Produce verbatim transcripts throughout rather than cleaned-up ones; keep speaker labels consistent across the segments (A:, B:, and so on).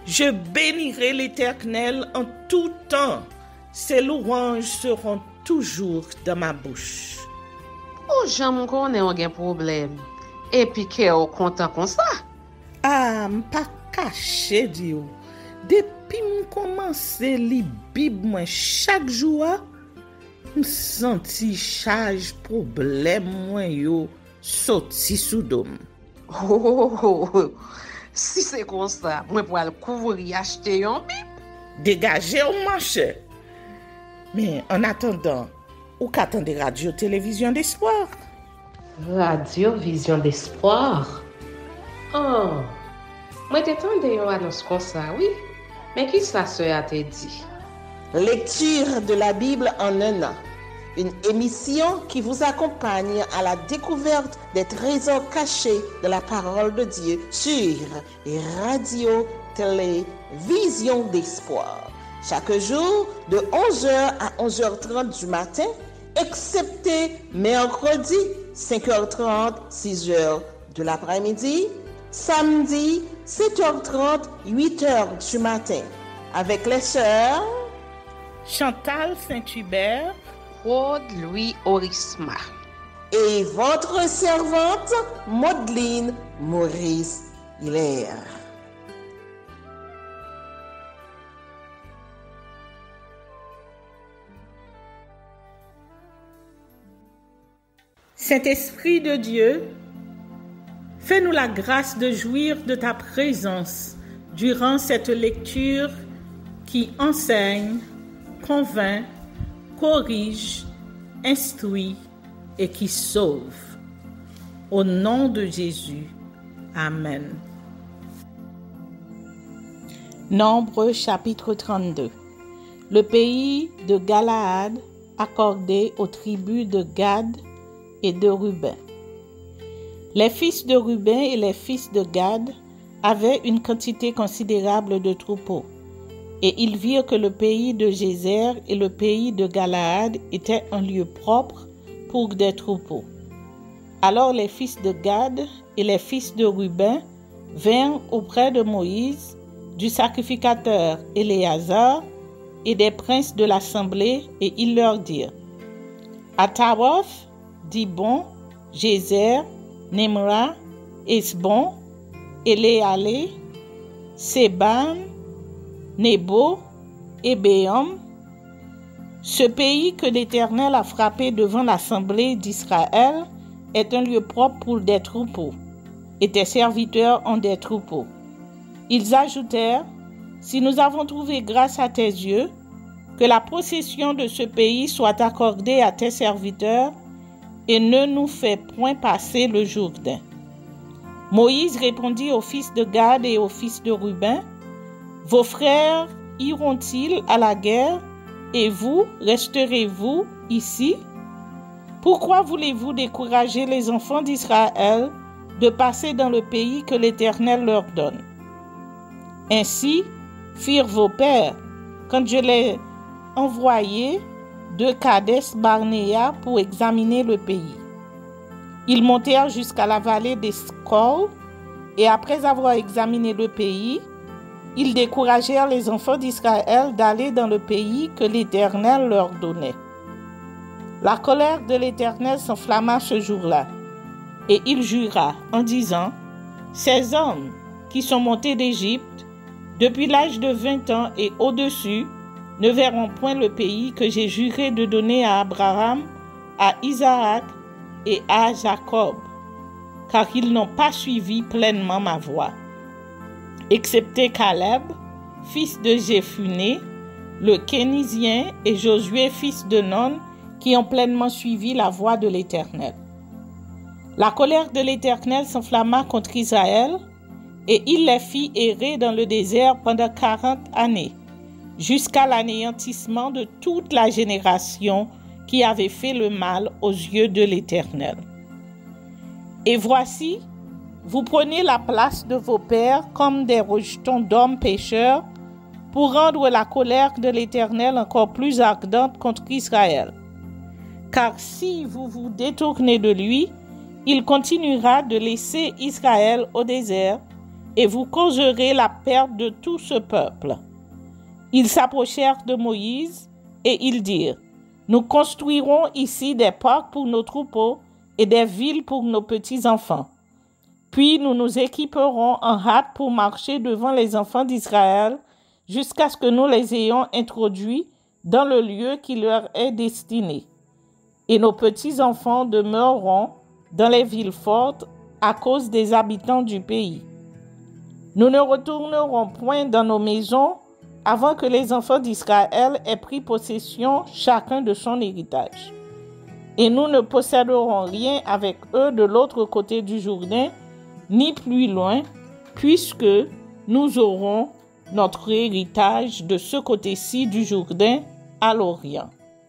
A: Je bénirai l'Éternel en tout temps. Ses louanges seront toujours dans ma bouche.
B: Oh, j'aime qu'on ait un problème. Et puis qu'elle est content comme ça.
A: Ah, m'pas caché, Dieu. Depuis que je commence à lire la Bible chaque jour, je sens charge problème moi yo sorti sous dôme.
B: Oh, oh, oh, oh. Si c'est comme ça, moi pour aller couvrir acheter un Bible.
A: Dégagez au marché. Mais en attendant, ou qu'attendez radio télévision d'espoir?
B: Radio Vision d'Espoir. Oh, moi t'attendais une annonce comme ça, oui. Mais qui ça se a te dit?
C: Lecture de la Bible en un an. Une émission qui vous accompagne à la découverte des trésors cachés de la parole de Dieu sur Radio Télé Vision d'Espoir. Chaque jour de onze heures à onze heures trente du matin, excepté mercredi cinq heures trente, six heures de l'après-midi, samedi sept heures trente, huit heures du matin, avec les sœurs
A: Chantal Saint-Hubert,
B: Claude Louis Orisma
C: et votre servante Maudeline Maurice Hilaire.
A: Saint-Esprit de Dieu, fais-nous la grâce de jouir de ta présence durant cette lecture qui enseigne, convainc, corrige, instruit et qui sauve. Au nom de Jésus. Amen. Nombre chapitre trente-deux. Le pays de Galaad accordé aux tribus de Gad et de Ruben. Les fils de Ruben et les fils de Gad avaient une quantité considérable de troupeaux, et ils virent que le pays de Gézer et le pays de Galaad étaient un lieu propre pour des troupeaux. Alors les fils de Gad et les fils de Ruben vinrent auprès de Moïse, du sacrificateur Éléazar et des princes de l'assemblée, et ils leur dirent: À Taroth, Dibon, Gézer, Nimra, Esbon, Éléalé, Séban, Nebo et Béom, ce pays que l'Éternel a frappé devant l'assemblée d'Israël est un lieu propre pour des troupeaux, et tes serviteurs ont des troupeaux. Ils ajoutèrent: Si nous avons trouvé grâce à tes yeux, que la possession de ce pays soit accordée à tes serviteurs, et ne nous fais point passer le Jourdain. Moïse répondit aux fils de Gad et aux fils de Ruben: Vos frères iront-ils à la guerre, et vous resterez-vous ici? Pourquoi voulez-vous décourager les enfants d'Israël de passer dans le pays que l'Éternel leur donne? Ainsi firent vos pères, quand je les envoyés de Kadès Barnéa pour examiner le pays. Ils montèrent jusqu'à la vallée d'Escol, et après avoir examiné le pays, ils découragèrent les enfants d'Israël d'aller dans le pays que l'Éternel leur donnait. La colère de l'Éternel s'enflamma ce jour-là, et il jura en disant: Ces hommes qui sont montés d'Égypte depuis l'âge de vingt ans et au-dessus ne verront point le pays que j'ai juré de donner à Abraham, à Isaac et à Jacob, car ils n'ont pas suivi pleinement ma voie, excepté Caleb, fils de Jéphuné, le Kénizien, et Josué, fils de Nun, qui ont pleinement suivi la voie de l'Éternel. La colère de l'Éternel s'enflamma contre Israël, et il les fit errer dans le désert pendant quarante années, jusqu'à l'anéantissement de toute la génération qui avait fait le mal aux yeux de l'Éternel. Et voici, vous prenez la place de vos pères comme des rejetons d'hommes pécheurs pour rendre la colère de l'Éternel encore plus ardente contre Israël. Car si vous vous détournez de lui, il continuera de laisser Israël au désert et vous causerez la perte de tout ce peuple. » Ils s'approchèrent de Moïse et ils dirent, « Nous construirons ici des parcs pour nos troupeaux et des villes pour nos petits-enfants. Puis nous nous équiperons en hâte pour marcher devant les enfants d'Israël jusqu'à ce que nous les ayons introduits dans le lieu qui leur est destiné. Et nos petits-enfants demeureront dans les villes fortes à cause des habitants du pays. Nous ne retournerons point dans nos maisons avant que les enfants d'Israël aient pris possession chacun de son héritage. Et nous ne posséderons rien avec eux de l'autre côté du Jourdain, ni plus loin, puisque nous aurons notre héritage de ce côté-ci du Jourdain à l'Orient. »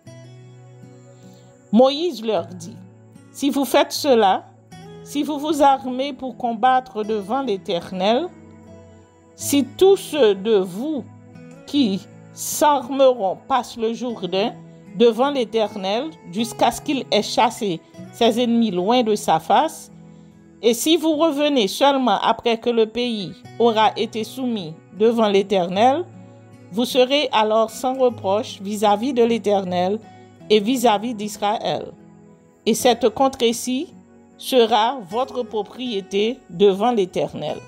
A: Moïse leur dit, « Si vous faites cela, si vous vous armez pour combattre devant l'Éternel, si tous ceux de vous qui s'armeront passent le Jourdain devant l'Éternel jusqu'à ce qu'il ait chassé ses ennemis loin de sa face, et si vous revenez seulement après que le pays aura été soumis devant l'Éternel, vous serez alors sans reproche vis-à-vis de l'Éternel et vis-à-vis d'Israël. Et cette contrée-ci sera votre propriété devant l'Éternel.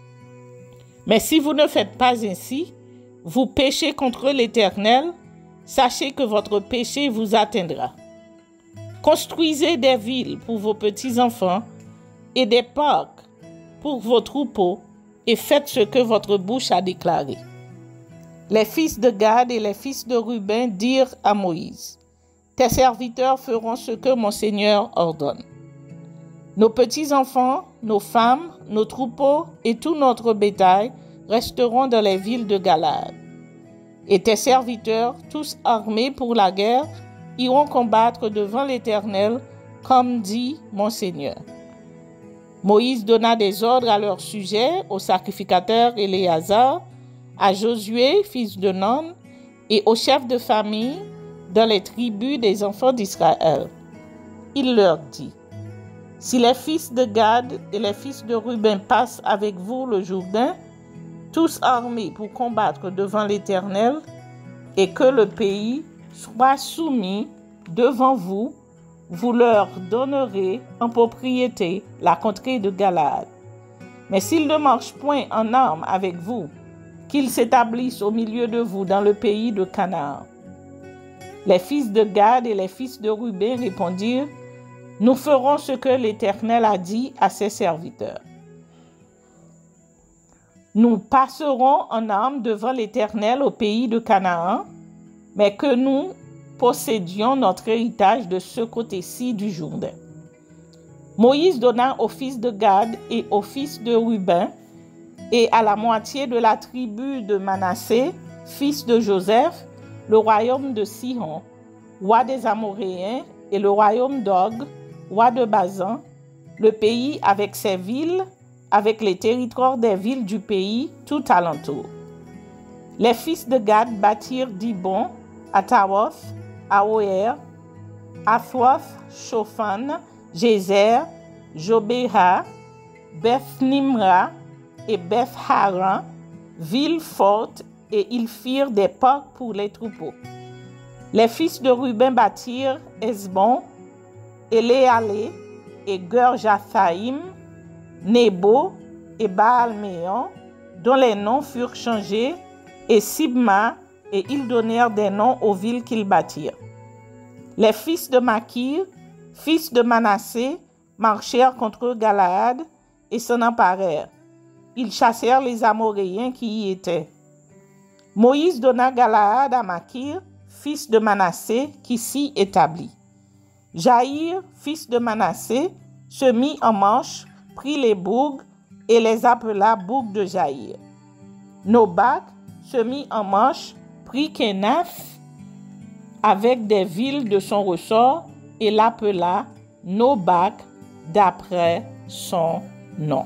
A: Mais si vous ne faites pas ainsi, vous péchez contre l'Éternel, sachez que votre péché vous atteindra. Construisez des villes pour vos petits-enfants et des parcs pour vos troupeaux, et faites ce que votre bouche a déclaré. » Les fils de Gad et les fils de Ruben dirent à Moïse, « Tes serviteurs feront ce que mon Seigneur ordonne. Nos petits-enfants, nos femmes, nos troupeaux et tout notre bétail resteront dans les villes de Galaad. Et tes serviteurs, tous armés pour la guerre, iront combattre devant l'Éternel, comme dit mon Seigneur. » Moïse donna des ordres à leur sujet au sacrificateur Éléazar, à Josué, fils de Nun, et aux chefs de famille dans les tribus des enfants d'Israël. Il leur dit, « Si les fils de Gad et les fils de Ruben passent avec vous le Jourdain, tous armés pour combattre devant l'Éternel, et que le pays soit soumis devant vous, vous leur donnerez en propriété la contrée de Galaad. Mais s'ils ne marchent point en armes avec vous, qu'ils s'établissent au milieu de vous dans le pays de Canaan. » Les fils de Gad et les fils de Ruben répondirent, « Nous ferons ce que l'Éternel a dit à ses serviteurs. Nous passerons en armes devant l'Éternel au pays de Canaan, mais que nous possédions notre héritage de ce côté-ci du Jourdain. » Moïse donna aux fils de Gad et aux fils de Ruben et à la moitié de la tribu de Manassé, fils de Joseph, le royaume de Sihon, roi des Amoréens, et le royaume d'Og, roi de Basan, le pays avec ses villes, avec les territoires des villes du pays tout alentour. Les fils de Gad bâtirent Dibon, Ataroth, Aoer, Athroth, Shophan, Gézer, Jobéha, Beth-Nimra et Beth-Haran, villes fortes, et ils firent des parcs pour les troupeaux. Les fils de Ruben bâtirent Hesbon, Éléalé et Gur-Jathaïm, Nebo et Baal-Méon, dont les noms furent changés, et Sibma, et ils donnèrent des noms aux villes qu'ils bâtirent. Les fils de Makir, fils de Manassé, marchèrent contre Galaad et s'en emparèrent. Ils chassèrent les Amoréens qui y étaient. Moïse donna Galaad à Makir, fils de Manassé, qui s'y établit. Jaïr, fils de Manassé, se mit en marche, prit les bourgs et les appela bourgs de Jaïr. Nobak se mit en marche, prit Kenath avec des villes de son ressort et l'appela Nobak d'après son nom.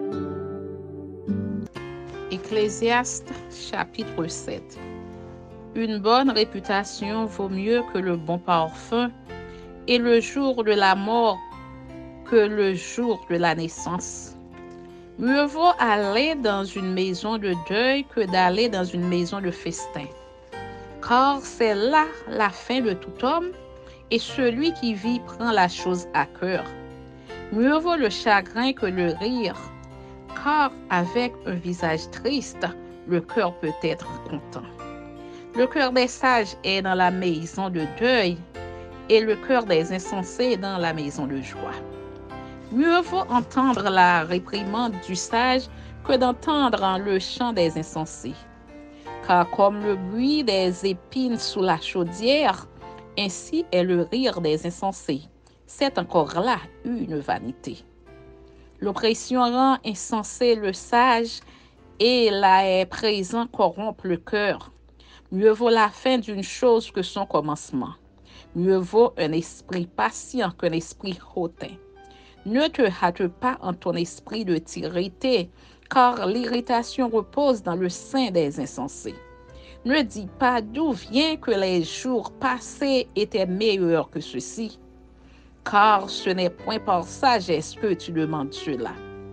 B: Ecclésiaste chapitre sept.
A: Une bonne réputation vaut mieux que le bon parfum, et le jour de la mort que le jour de la naissance. Mieux vaut aller dans une maison de deuil que d'aller dans une maison de festin, car c'est là la fin de tout homme, et celui qui vit prend la chose à cœur. Mieux vaut le chagrin que le rire, car avec un visage triste, le cœur peut être content. Le cœur des sages est dans la maison de deuil, et le cœur des insensés dans la maison de joie. Mieux vaut entendre la réprimande du sage que d'entendre le chant des insensés. Car comme le bruit des épines sous la chaudière, ainsi est le rire des insensés. C'est encore là une vanité. L'oppression rend insensé le sage, et la haie présent corrompt le cœur. Mieux vaut la fin d'une chose que son commencement. Mieux vaut un esprit patient qu'un esprit hautain. Ne te hâte pas en ton esprit de t'irriter, car l'irritation repose dans le sein des insensés. Ne dis pas d'où vient que les jours passés étaient meilleurs que ceux-ci, car ce n'est point par sagesse que tu demandes cela.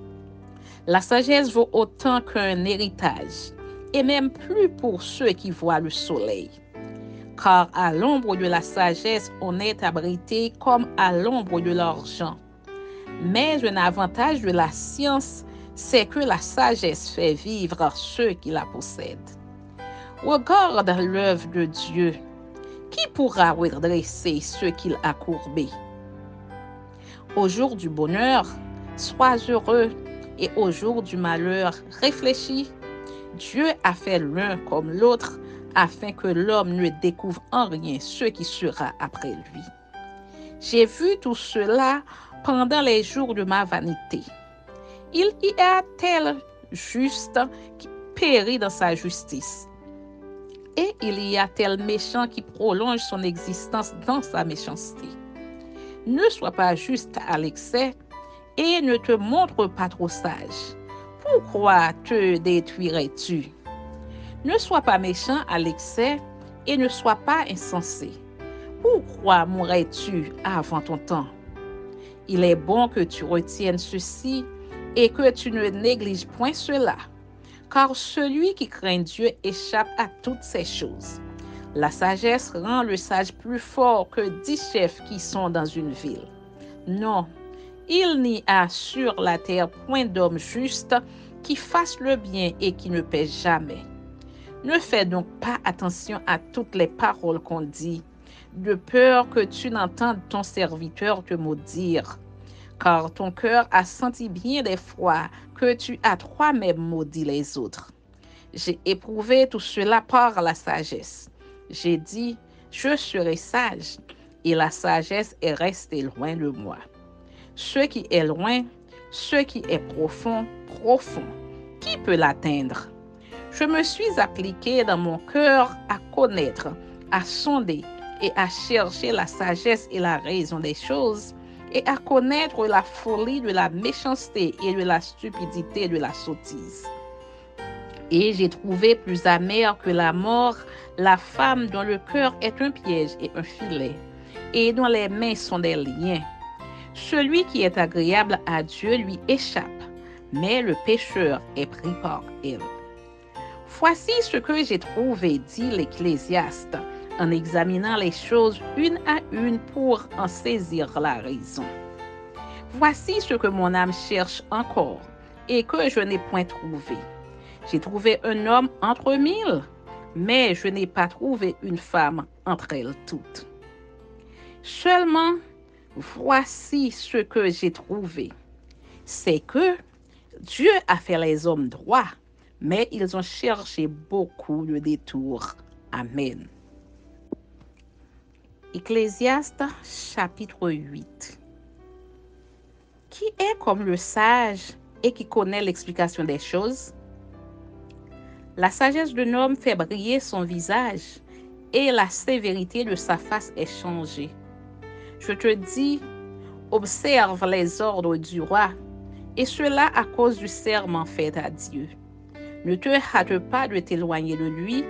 A: La sagesse vaut autant qu'un héritage, et même plus pour ceux qui voient le soleil. Car à l'ombre de la sagesse, on est abrité comme à l'ombre de l'argent. Mais un avantage de la science, c'est que la sagesse fait vivre ceux qui la possèdent. Regarde l'œuvre de Dieu. Qui pourra redresser ceux qu'il a courbés? Au jour du bonheur, sois heureux, et au jour du malheur, réfléchis. Dieu a fait l'un comme l'autre, afin que l'homme ne découvre en rien ce qui sera après lui. J'ai vu tout cela pendant les jours de ma vanité. Il y a tel juste qui périt dans sa justice, et il y a tel méchant qui prolonge son existence dans sa méchanceté. Ne sois pas juste à l'excès, et ne te montre pas trop sage. Pourquoi te détruirais-tu? Ne sois pas méchant à l'excès, et ne sois pas insensé. Pourquoi mourrais-tu avant ton temps? Il est bon que tu retiennes ceci, et que tu ne négliges point cela, car celui qui craint Dieu échappe à toutes ces choses. La sagesse rend le sage plus fort que dix chefs qui sont dans une ville. Non, il n'y a sur la terre point d'homme juste qui fasse le bien et qui ne paie jamais. Ne fais donc pas attention à toutes les paroles qu'on dit, de peur que tu n'entendes ton serviteur te maudire. Car ton cœur a senti bien des fois que tu as toi-même maudit les autres. J'ai éprouvé tout cela par la sagesse. J'ai dit, je serai sage, et la sagesse est restée loin de moi. Ce qui est loin, ce qui est profond, profond, qui peut l'atteindre? Je me suis appliqué dans mon cœur à connaître, à sonder et à chercher la sagesse et la raison des choses, et à connaître la folie de la méchanceté et de la stupidité de la sottise. Et j'ai trouvé plus amère que la mort la femme dont le cœur est un piège et un filet, et dont les mains sont des liens. Celui qui est agréable à Dieu lui échappe, mais le pécheur est pris par elle. Voici ce que j'ai trouvé, dit l'Ecclésiaste, en examinant les choses une à une pour en saisir la raison. Voici ce que mon âme cherche encore et que je n'ai point trouvé. J'ai trouvé un homme entre mille, mais je n'ai pas trouvé une femme entre elles toutes. Seulement, voici ce que j'ai trouvé. C'est que Dieu a fait les hommes droits, mais ils ont cherché beaucoup de détours. Amen. Ecclésiaste chapitre huit. Qui est comme le sage et qui connaît l'explication des choses? La sagesse d'un homme fait briller son visage, et la sévérité de sa face est changée. Je te dis, observe les ordres du roi, et cela à cause du serment fait à Dieu. Ne te hâte pas de t'éloigner de lui,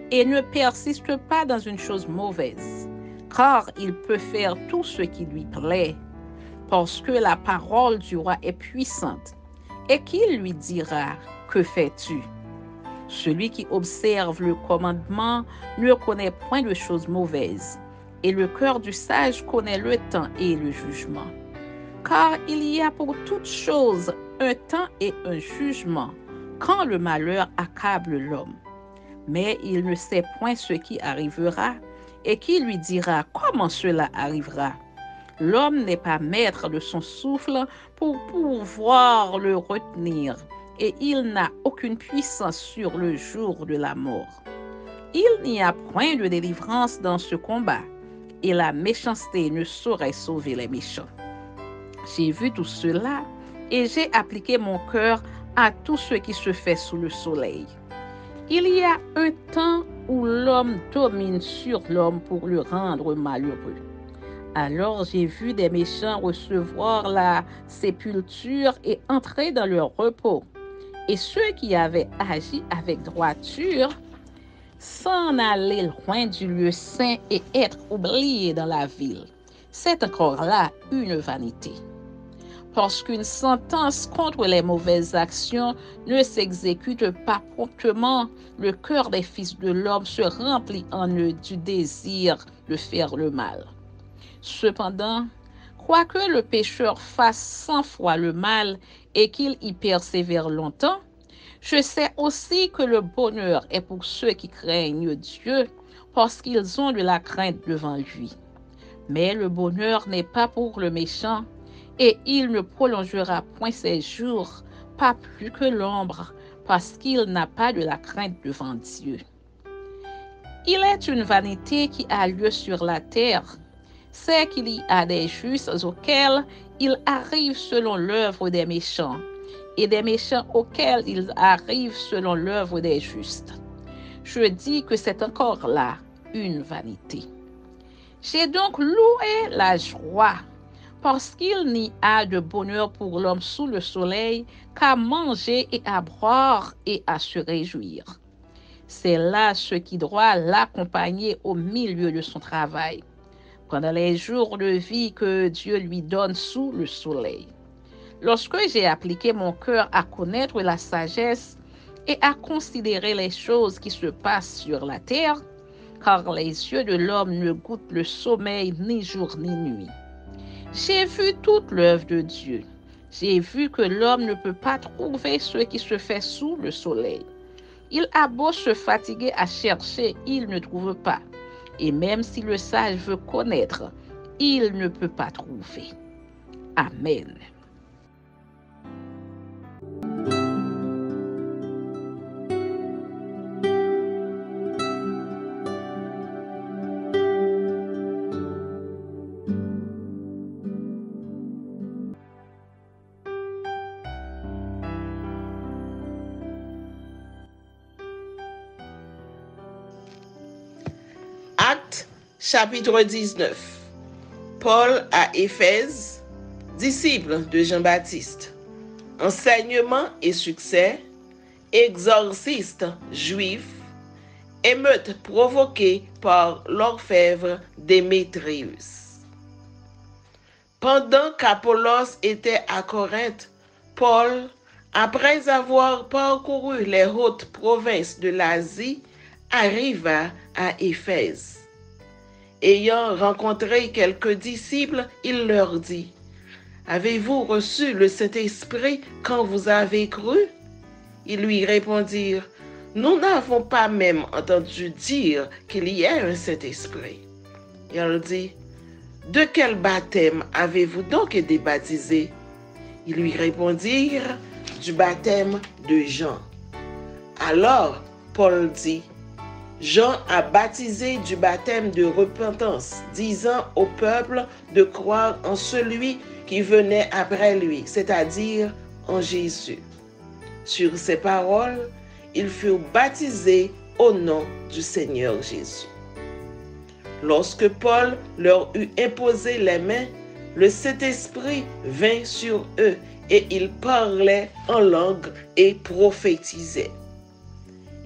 A: et ne persiste pas dans une chose mauvaise, car il peut faire tout ce qui lui plaît, parce que la parole du roi est puissante. Et qui lui dira, que fais-tu? Celui qui observe le commandement ne connaît point de choses mauvaises, et le cœur du sage connaît le temps et le jugement. Car il y a pour toutes choses un temps et un jugement, quand le malheur accable l'homme. Mais il ne sait point ce qui arrivera, et qui lui dira comment cela arrivera. L'homme n'est pas maître de son souffle pour pouvoir le retenir, et il n'a aucune puissance sur le jour de la mort. Il n'y a point de délivrance dans ce combat, et la méchanceté ne saurait sauver les méchants. J'ai vu tout cela, et j'ai appliqué mon cœur à tout ce qui se fait sous le soleil. Il y a un temps où l'homme domine sur l'homme pour le rendre malheureux. Alors j'ai vu des méchants recevoir la sépulture et entrer dans leur repos, et ceux qui avaient agi avec droiture s'en aller loin du lieu saint et être oubliés dans la ville. C'est encore là une vanité. Parce qu'une sentence contre les mauvaises actions ne s'exécute pas promptement, le cœur des fils de l'homme se remplit en eux du désir de faire le mal. Cependant, quoique le pécheur fasse cent fois le mal et qu'il y persévère longtemps, je sais aussi que le bonheur est pour ceux qui craignent Dieu, parce qu'ils ont de la crainte devant lui. Mais le bonheur n'est pas pour le méchant, et il ne prolongera point ses jours, pas plus que l'ombre, parce qu'il n'a pas de la crainte devant Dieu. Il est une vanité qui a lieu sur la terre, c'est qu'il y a des justes auxquels il arrive selon l'œuvre des méchants, et des méchants auxquels il arrive selon l'œuvre des justes. Je dis que c'est encore là une vanité. J'ai donc loué la joie, parce qu'il n'y a de bonheur pour l'homme sous le soleil qu'à manger et à boire et à se réjouir. C'est là ce qui doit l'accompagner au milieu de son travail, pendant les jours de vie que Dieu lui donne sous le soleil. Lorsque j'ai appliqué mon cœur à connaître la sagesse et à considérer les choses qui se passent sur la terre, car les yeux de l'homme ne goûtent le sommeil ni jour ni nuit. J'ai vu toute l'œuvre de Dieu. J'ai vu que l'homme ne peut pas trouver ce qui se fait sous le soleil. Il a beau se fatiguer à chercher, il ne trouve pas. Et même si le sage veut connaître, il ne peut pas trouver. Amen.
C: Actes, chapitre dix-neuf. Paul à Éphèse, disciple de Jean-Baptiste. Enseignement et succès, exorciste juif, émeute provoquée par l'orfèvre Démétrius. Pendant qu'Apollos était à Corinthe, Paul, après avoir parcouru les hautes provinces de l'Asie, arriva à Éphèse. Ayant rencontré quelques disciples, il leur dit: « Avez-vous reçu le Saint-Esprit quand vous avez cru ?» Ils lui répondirent: « Nous n'avons pas même entendu dire qu'il y ait un Saint-Esprit. » Il dit: « De quel baptême avez-vous donc été baptisés ?» Ils lui répondirent: « Du baptême de Jean. » Alors Paul dit: Jean a baptisé du baptême de repentance, disant au peuple de croire en celui qui venait après lui, c'est-à-dire en Jésus. Sur ces paroles, ils furent baptisés au nom du Seigneur Jésus. Lorsque Paul leur eut imposé les mains, le Saint-Esprit vint sur eux et ils parlaient en langue et prophétisaient.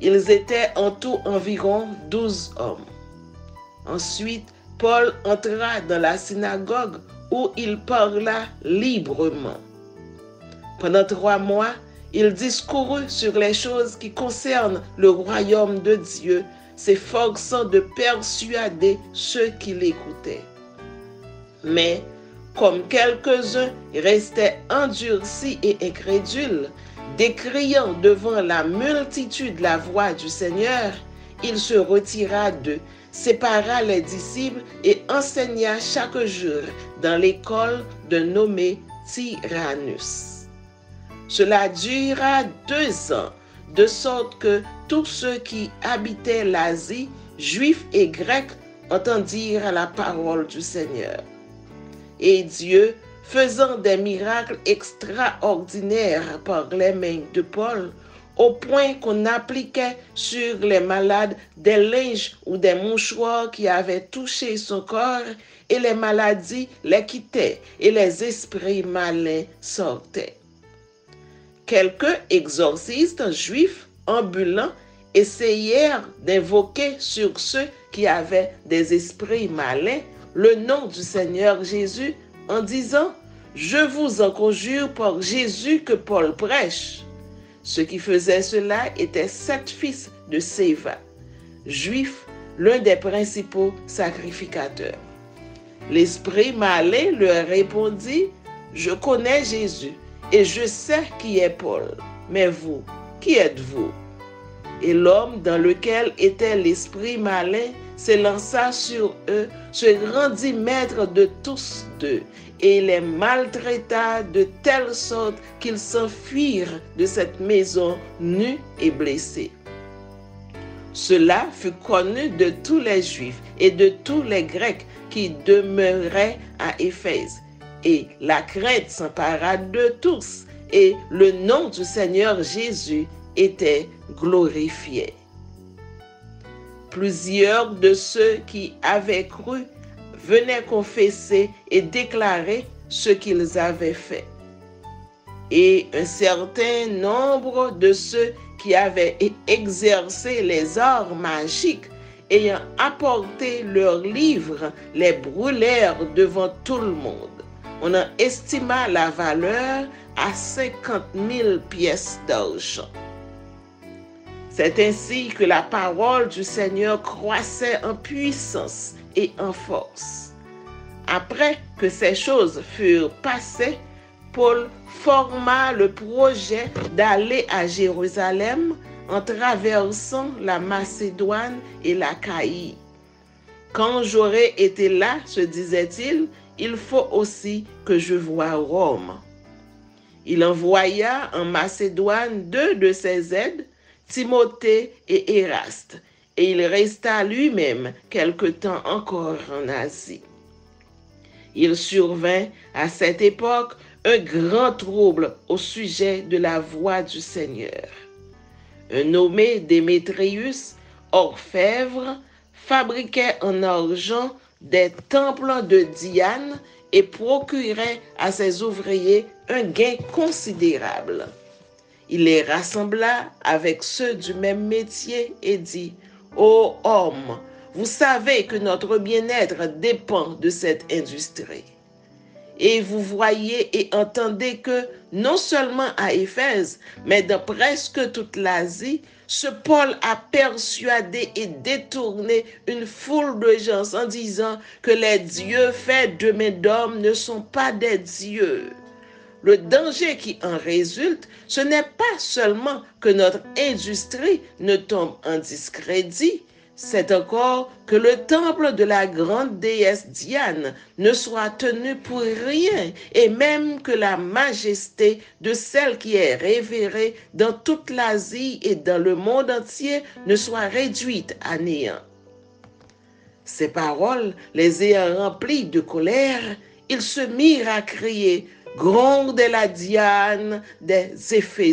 C: Ils étaient en tout environ douze hommes. Ensuite, Paul entra dans la synagogue où il parla librement. Pendant trois mois, il discourut sur les choses qui concernent le royaume de Dieu, s'efforçant de persuader ceux qui l'écoutaient. Mais, comme quelques-uns restaient endurcis et incrédules, décriant devant la multitude la voix du Seigneur, il se retira d'eux, sépara les disciples et enseigna chaque jour dans l'école de nommé Tyrannus. Cela dura deux ans, de sorte que tous ceux qui habitaient l'Asie, juifs et grecs, entendirent la parole du Seigneur. Et Dieu, faisant des miracles extraordinaires par les mains de Paul, au point qu'on appliquait sur les malades des linges ou des mouchoirs qui avaient touché son corps, et les maladies les quittaient, et les esprits malins sortaient. Quelques exorcistes juifs ambulants essayèrent d'invoquer sur ceux qui avaient des esprits malins le nom du Seigneur Jésus en disant « Je vous en conjure par Jésus que Paul prêche ». Ceux qui faisaient cela étaient sept fils de Séva, juifs, l'un des principaux sacrificateurs. L'esprit malin leur répondit « Je connais Jésus et je sais qui est Paul, mais vous, qui êtes-vous » Et l'homme dans lequel était l'esprit malin s'élança sur eux, se rendit maître de tous deux, et les maltraita de telle sorte qu'ils s'enfuirent de cette maison nus et blessés. Cela fut connu de tous les Juifs et de tous les Grecs qui demeuraient à Éphèse, et la crainte s'empara de tous, et le nom du Seigneur Jésus était glorifié. Plusieurs de ceux qui avaient cru venaient confesser et déclarer ce qu'ils avaient fait. Et un certain nombre de ceux qui avaient exercé les arts magiques, ayant apporté leurs livres, les brûlèrent devant tout le monde. On en estima la valeur à cinquante mille pièces d'argent. C'est ainsi que la parole du Seigneur croissait en puissance et en force. Après que ces choses furent passées, Paul forma le projet d'aller à Jérusalem en traversant la Macédoine et l'Achaïe. Quand j'aurai été là, se disait-il, il faut aussi que je voie Rome. Il envoya en Macédoine deux de ses aides, Timothée et Éraste, et il resta lui-même quelque temps encore en Asie. Il survint à cette époque un grand trouble au sujet de la voix du Seigneur. Un nommé Démétrius, orfèvre, fabriquait en argent des temples de Diane et procurait à ses ouvriers un gain considérable. Il les rassembla avec ceux du même métier et dit « Ô hommes, vous savez que notre bien-être dépend de cette industrie. Et vous voyez et entendez que non seulement à Éphèse, mais dans presque toute l'Asie, ce Paul a persuadé et détourné une foule de gens en disant que les dieux faits de main d'hommes ne sont pas des dieux. Le danger qui en résulte, ce n'est pas seulement que notre industrie ne tombe en discrédit, c'est encore que le temple de la grande déesse Diane ne soit tenu pour rien, et même que la majesté de celle qui est révérée dans toute l'Asie et dans le monde entier ne soit réduite à néant. » Ces paroles les ayant remplis de colère, ils se mirent à crier « Gronde la Diane des Éphésiens !»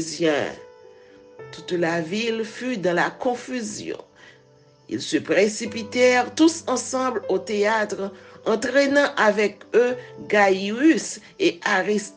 C: Toute la ville fut dans la confusion. Ils se précipitèrent tous ensemble au théâtre, entraînant avec eux Gaius et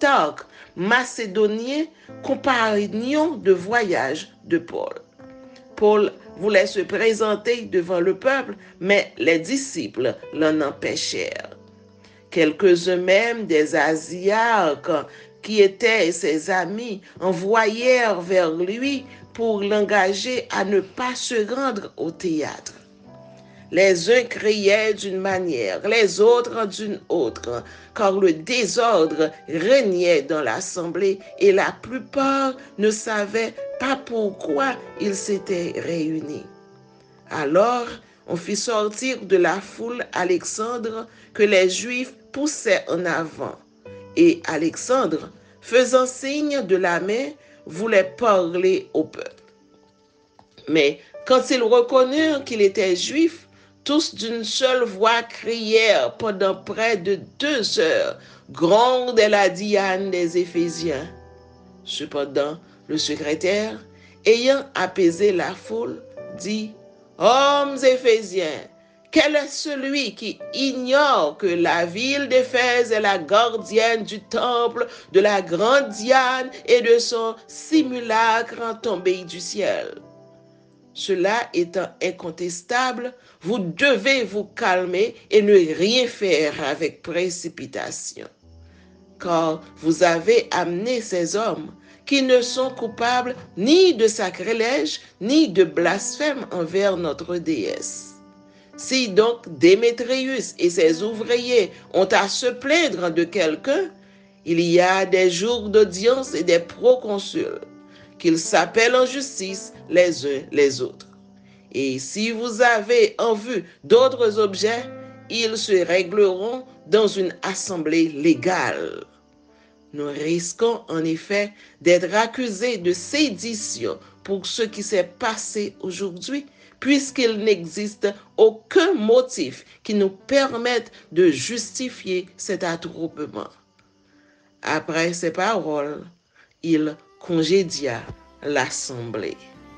C: Aristarque, macédoniens, compagnons de voyage de Paul. Paul voulait se présenter devant le peuple, mais les disciples l'en empêchèrent. Quelques-uns même des Asiarques qui étaient ses amis envoyèrent vers lui pour l'engager à ne pas se rendre au théâtre. Les uns criaient d'une manière, les autres d'une autre, car le désordre régnait dans l'assemblée et la plupart ne savaient pas pourquoi ils s'étaient réunis. Alors, on fit sortir de la foule Alexandre que les Juifs poussaient en avant. Et Alexandre, faisant signe de la main, voulait parler au peuple. Mais quand ils reconnurent qu'il était juif, tous d'une seule voix crièrent pendant près de deux heures, « Gronde est la Diane des Éphésiens !» Cependant, le secrétaire, ayant apaisé la foule, dit, « Hommes Éphésiens, quel est celui qui ignore que la ville d'Éphèse est la gardienne du temple de la grande Diane et de son simulacre tombé du ciel? Cela étant incontestable, vous devez vous calmer et ne rien faire avec précipitation. Car vous avez amené ces hommes qui ne sont coupables ni de sacrilège ni de blasphème envers notre déesse. Si donc Démétrius et ses ouvriers ont à se plaindre de quelqu'un, il y a des jours d'audience et des proconsuls, qu'ils s'appellent en justice les uns les autres. Et si vous avez en vue d'autres objets, ils se régleront dans une assemblée légale. Nous risquons en effet d'être accusés de sédition pour ce qui s'est passé aujourd'hui, puisqu'il n'existe aucun motif qui nous permette de justifier cet attroupement. Après ces paroles, il congédia l'assemblée.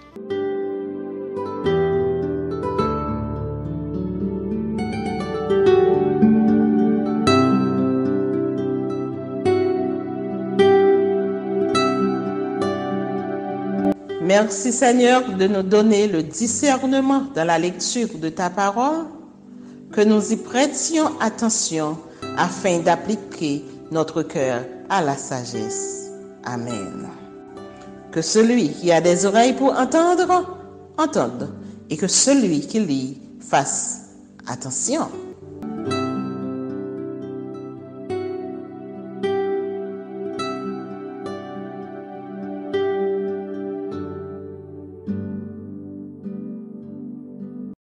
A: Merci Seigneur de nous donner le discernement dans la lecture de ta parole, que nous y prêtions attention afin d'appliquer notre cœur à la sagesse. Amen. Que celui qui a des oreilles pour entendre, entende, et que celui qui lit fasse attention.